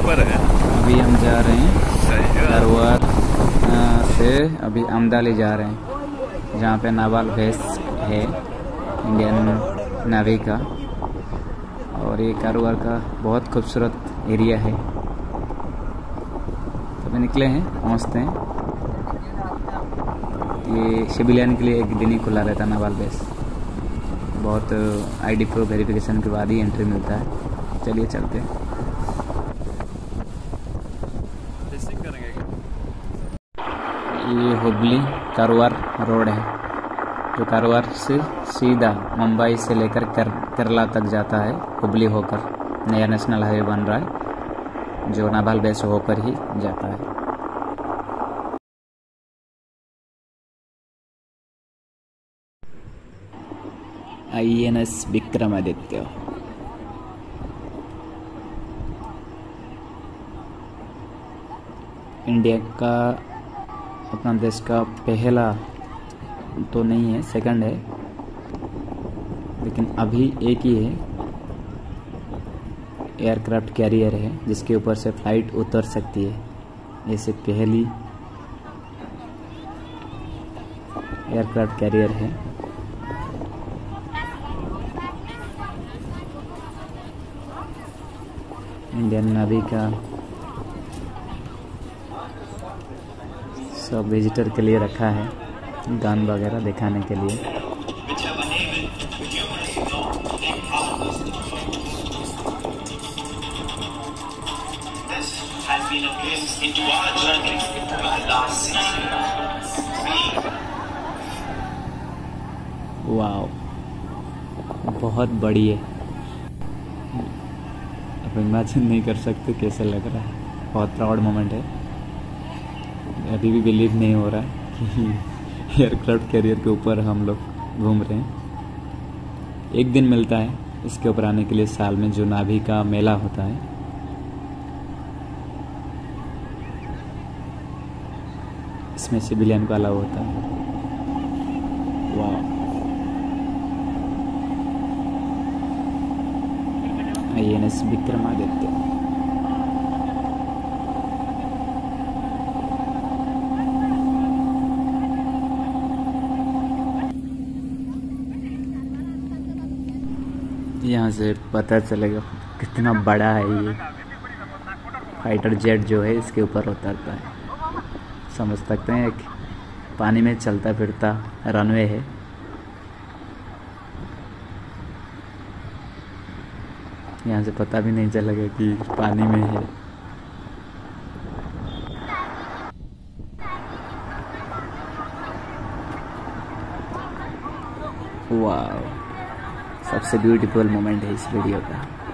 ऊपर है। अभी हम जा रहे हैं सही करवार से अभी अमदाली जा रहे हैं, जहाँ पे नावाल बेस है इंडियन नेवी का। और ये करवार का बहुत खूबसूरत एरिया है। तो अभी निकले हैं, पहुँचते हैं। ये सिविलियन के लिए एक दिन ही खुला रहता है नावाल बेस। बहुत आईडी प्रो वेरिफिकेशन के बाद ही एंट्री मिलता है। चलिए चलते हैं। ये हुबली करवार रोड है, जो करवार से सीधा मुंबई से लेकर केरला तक जाता है। हुबली होकर नया नेशनल हाईवे बन रहा है, जो नावाल बेस होकर ही जाता है। INS विक्रमादित्य। इंडिया का, अपना देश का पहला तो नहीं है, सेकंड है, लेकिन अभी एक ही है एयरक्राफ्ट कैरियर है जिसके ऊपर से फ्लाइट उतर सकती है। ऐसे पहली एयरक्राफ्ट कैरियर है। इंडियन नेवी का सब विजिटर के लिए रखा है, गन वगैरह दिखाने के लिए। वाओ, बहुत बड़ी है। अब इमेजिन नहीं कर सकते कैसे लग रहा है। बहुत प्राउड मोमेंट है। अभी भी बिलीव नहीं हो रहा है कि एयरक्राफ्ट कैरियर के ऊपर हम लोग घूम रहे हैं। एक दिन मिलता है इसके ऊपर आने के लिए साल में, जो नाभी का मेला होता है। इसमें सिविलियन को अलाउ होता है। वाह, INS विक्रमादित्य। यहाँ से पता चलेगा कितना बड़ा है ये फाइटर जेट जो है इसके ऊपर उतरता है। समझ सकते हैं, एक पानी में चलता फिरता रनवे है। यहाँ से पता भी नहीं चलेगा कि पानी में है। वाह, सबसे ब्यूटीफुल मोमेंट है इस वीडियो का।